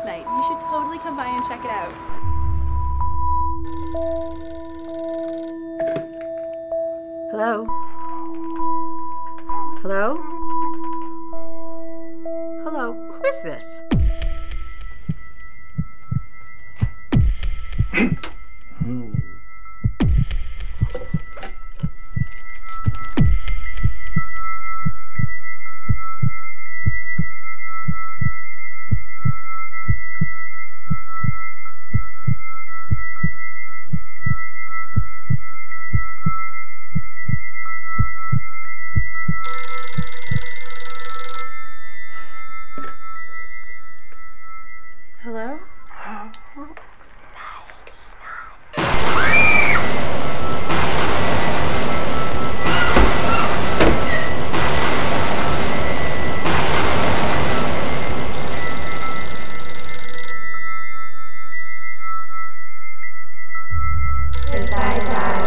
night. You should totally come by and check it out. Hello? Hello? Hello? Who is this? Hello? If I die